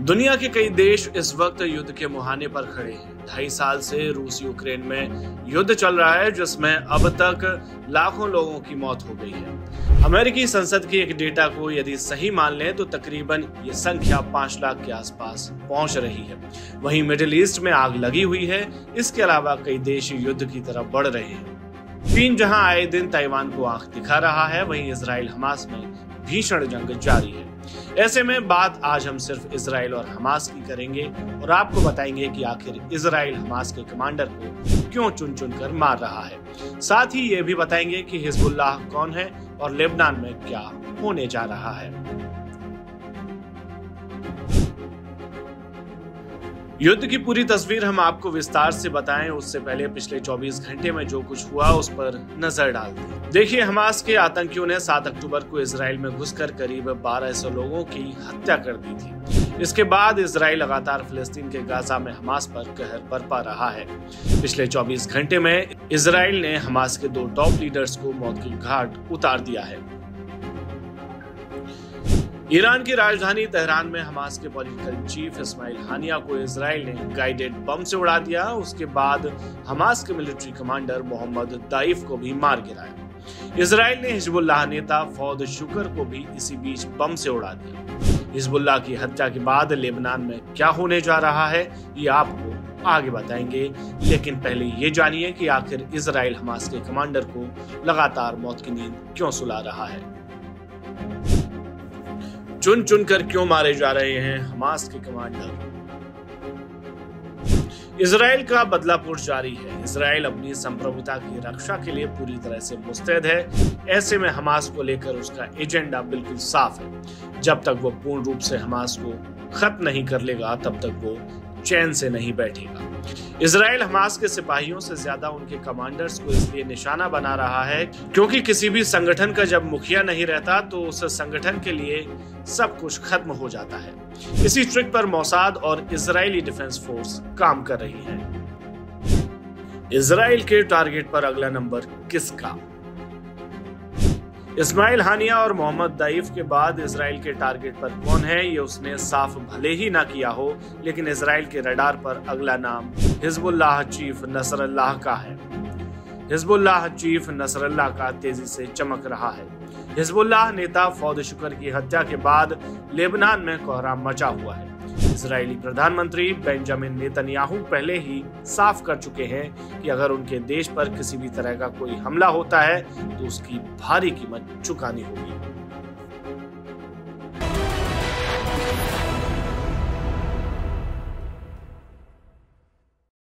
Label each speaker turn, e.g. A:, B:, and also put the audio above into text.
A: दुनिया के कई देश इस वक्त युद्ध के मुहाने पर खड़े हैं। 2.5 साल से रूस यूक्रेन में युद्ध चल रहा है, जिसमें अब तक लाखों लोगों की मौत हो गई है। अमेरिकी संसद की एक डेटा को यदि सही मान लें तो तकरीबन ये संख्या 5 लाख के आसपास पहुंच रही है। वहीं मिडिल ईस्ट में आग लगी हुई है। इसके अलावा कई देश युद्ध की तरफ बढ़ रहे हैं। चीन जहां आए दिन ताइवान को आंख दिखा रहा है, वहीं इजराइल हमास में भीषण जंग जारी है। ऐसे में बात आज हम सिर्फ इजराइल और हमास की करेंगे और आपको बताएंगे कि आखिर इजराइल हमास के कमांडर को क्यों चुन चुन कर मार रहा है। साथ ही ये भी बताएंगे कि हिजबुल्लाह कौन है और लेबनान में क्या होने जा रहा है। युद्ध की पूरी तस्वीर हम आपको विस्तार से बताएं, उससे पहले पिछले 24 घंटे में जो कुछ हुआ उस पर नजर डाल दें। देखिए, हमास के आतंकियों ने 7 अक्टूबर को इजराइल में घुसकर करीब 1200 लोगों की हत्या कर दी थी। इसके बाद इजराइल लगातार फिलिस्तीन के गाजा में हमास पर कहर बरपा रहा है। पिछले 24 घंटे में इजराइल ने हमास के 2 टॉप लीडर्स को मौत की घाट उतार दिया है। ईरान की राजधानी तेहरान में हमास के पॉलिटिकल चीफ इस्माइल हानिया को इजराइल ने गाइडेड बम से उड़ा दिया। उसके बाद हमास के मिलिट्री कमांडर मोहम्मद दाइफ को भी मार गिराया। इजराइल ने हिजबुल्लाह नेता फौद शुकर को भी इसी बीच बम से उड़ा दिया। हिजबुल्लाह की हत्या के बाद लेबनान में क्या होने जा रहा है, ये आपको आगे बताएंगे। लेकिन पहले ये जानिए कि आखिर इजराइल हमास के कमांडर को लगातार मौत की नींद क्यों सुला रहा है। चुन चुन कर क्यों मारे जा रहे हैं हमास के कमांडर। इजराइल का बदला पुश जारी है। इजराइल अपनी संप्रभुता की रक्षा के लिए पूरी तरह से मुस्तैद है। ऐसे में हमास को लेकर उसका एजेंडा बिल्कुल साफ है। जब तक वो पूर्ण रूप से हमास को खत्म नहीं कर लेगा, तब तक वो चैन से नहीं बैठेगा। इजराइल हमास के सिपाहियों से ज्यादा उनके कमांडर्स को इसलिए निशाना बना रहा है क्योंकि किसी भी संगठन का जब मुखिया नहीं रहता तो उस संगठन के लिए सब कुछ खत्म हो जाता है। इसी ट्रिक पर मोसाद और इजरायली डिफेंस फोर्स काम कर रही है। इजराइल के टारगेट पर अगला नंबर किसका? इस्माइल हानिया और मोहम्मद दाइफ के बाद इजराइल के टारगेट पर कौन है, ये उसने साफ भले ही ना किया हो, लेकिन इजराइल के रडार पर अगला नाम हिजबुल्लाह चीफ नसरल्लाह का है। हिजबुल्लाह चीफ नसरल्लाह का तेजी से चमक रहा है। हिजबुल्लाह नेता फौद शुकर की हत्या के बाद लेबनान में कोहराम मचा हुआ है। इजरायली प्रधानमंत्री बेंजामिन नेतन्याहू पहले ही साफ कर चुके हैं कि अगर उनके देश पर किसी भी तरह का कोई हमला होता है तो उसकी भारी कीमत चुकानी होगी।